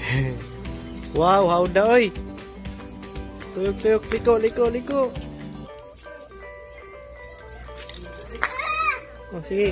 Wow, hauda oy. Tuyok-tuyok, liko, liko, liko. Oh, sige.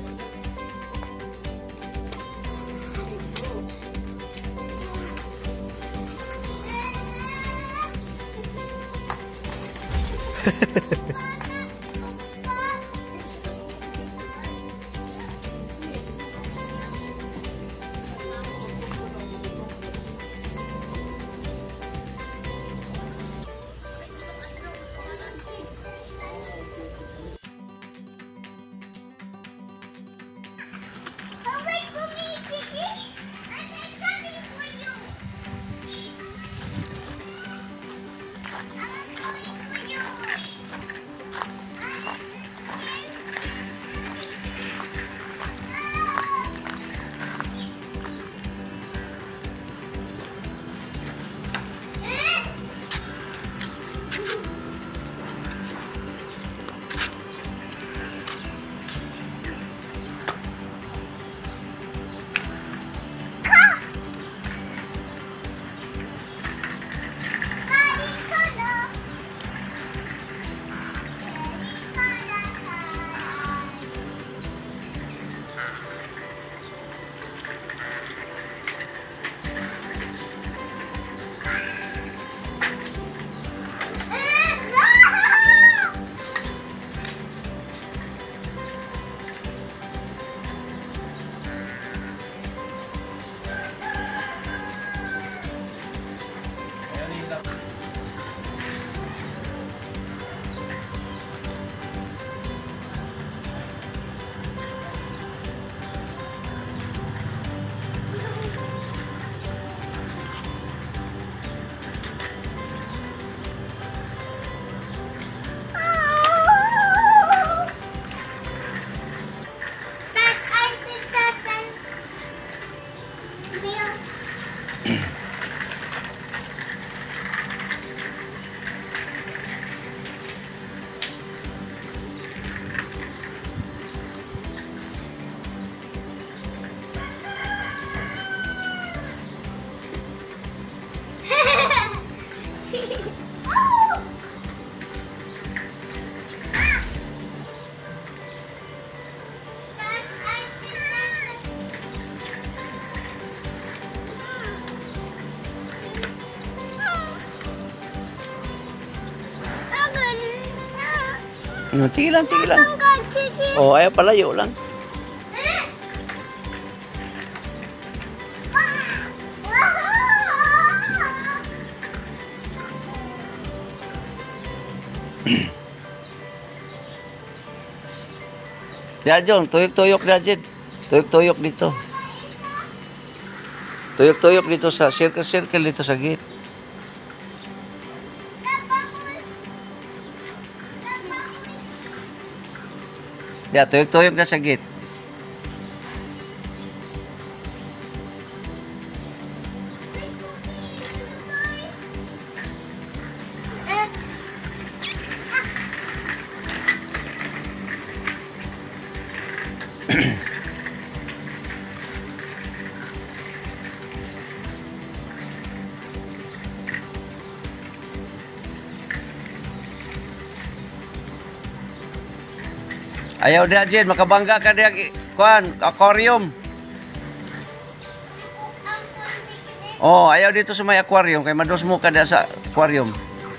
Sige lang, sige lang. Oh, ayaw palayo lang. Ya, Jong, tuyok-tuyok na, Jed. Tuyok-tuyok dito. Tuyok-tuyok dito sa circle-circle dito sa gate. Ya, tuyok-tuyok na sa gate. Ayaw dia, Jin, makabangga ka dia, kuan, aquarium. Oh, ayaw dito sa may aquarium, kay mados mo ka dia sa aquarium.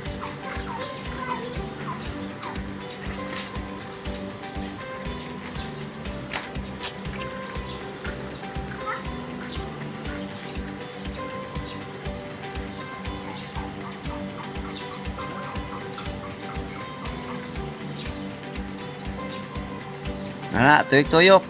Nah, tuyok-tuyok.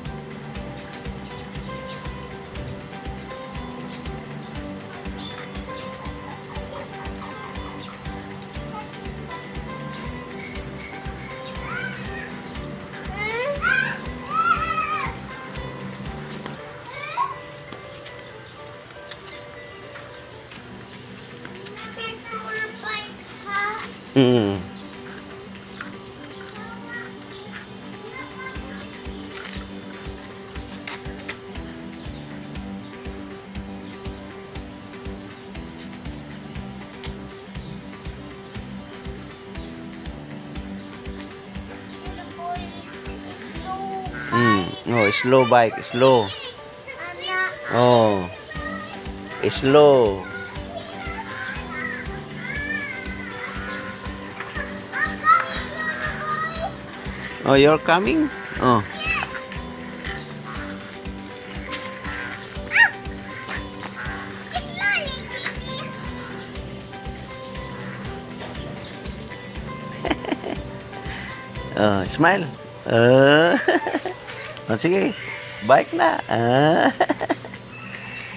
Oh, slow bike, slow. Oh. Slow. Oh, you're coming? Oh. Oh, smile. Oh, sige. Bike na.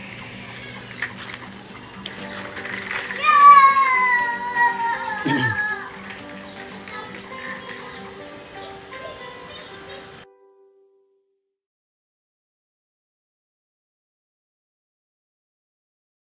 Ah.